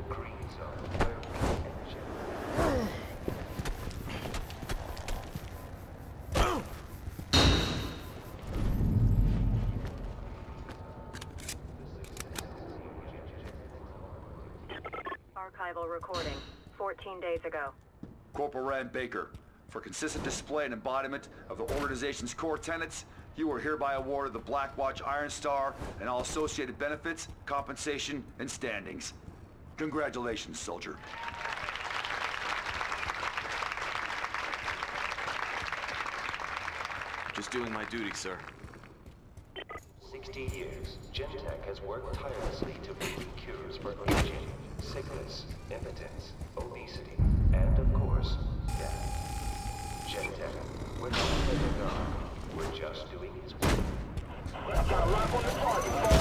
green zone where we engine. Archival recording, 14 days ago. Corporal Rand Baker, for consistent display and embodiment of the organization's core tenets, you are hereby awarded the Blackwatch Iron Star and all associated benefits, compensation, and standings. Congratulations, soldier. Just doing my duty, sir. 60 years, Gentech has worked tirelessly to bring cures for aging, sickness, impotence, obesity, and of course, death. Gentech, we're not letting go. We're just doing its work. I've got a lock on the target.